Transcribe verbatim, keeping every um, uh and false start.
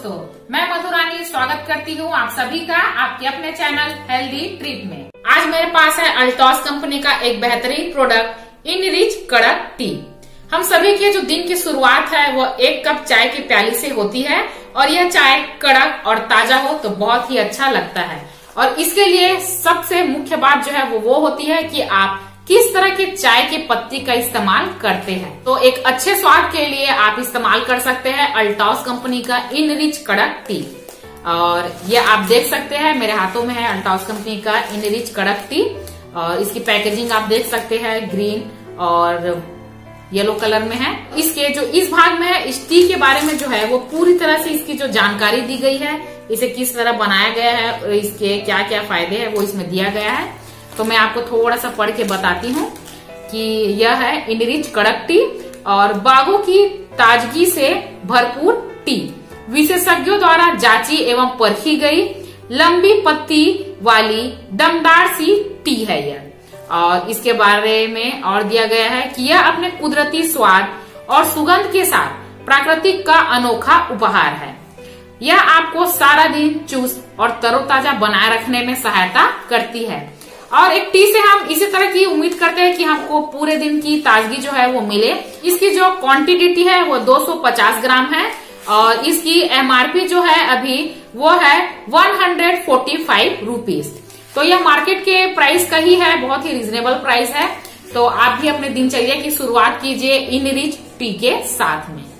दोस्तों, मैं मधुरानी स्वागत करती हूँ आप सभी का आपके अपने चैनल हेल्दी ट्रिप में। आज मेरे पास है अल्टॉस कंपनी का एक बेहतरीन प्रोडक्ट इनरिच कड़क टी। हम सभी के जो दिन की शुरुआत है वो एक कप चाय की प्याली से होती है और यह चाय कड़क और ताजा हो तो बहुत ही अच्छा लगता है। और इसके लिए सबसे मुख्य बात जो है वो वो होती है कि आप किस तरह के चाय की पत्ती का इस्तेमाल करते हैं। तो एक अच्छे स्वाद के लिए आप इस्तेमाल कर सकते हैं अल्टॉस कंपनी का इनरिच कड़क टी। और ये आप देख सकते हैं मेरे हाथों में है अल्टॉस कंपनी का इनरिच कड़क टी। और इसकी पैकेजिंग आप देख सकते हैं ग्रीन और येलो कलर में है। इसके जो इस भाग में है इस टी के बारे में जो है वो पूरी तरह से इसकी जो जानकारी दी गई है, इसे किस तरह बनाया गया है और इसके क्या क्या फायदे हैं वो इसमें दिया गया है। तो मैं आपको थोड़ा सा पढ़ के बताती हूँ कि यह है इनरिच कड़क टी और बागों की ताजगी से भरपूर टी, विशेषज्ञों द्वारा जांची एवं परखी गई लंबी पत्ती वाली दमदार सी टी है यह। और इसके बारे में और दिया गया है कि यह अपने कुदरती स्वाद और सुगंध के साथ प्राकृतिक का अनोखा उपहार है। यह आपको सारा दिन चुस्त और तरोताजा बनाए रखने में सहायता करती है। और एक टी से हम इसी तरह की उम्मीद करते हैं कि हमको पूरे दिन की ताजगी जो है वो मिले। इसकी जो क्वांटिटी है वो दो सौ पचास ग्राम है और इसकी एमआरपी जो है अभी वो है एक सौ पैंतालीस रुपीस। तो यह मार्केट के प्राइस का ही है, बहुत ही रिजनेबल प्राइस है। तो आप भी अपने दिनचर्या की शुरुआत कीजिए इनरिच टी के साथ में।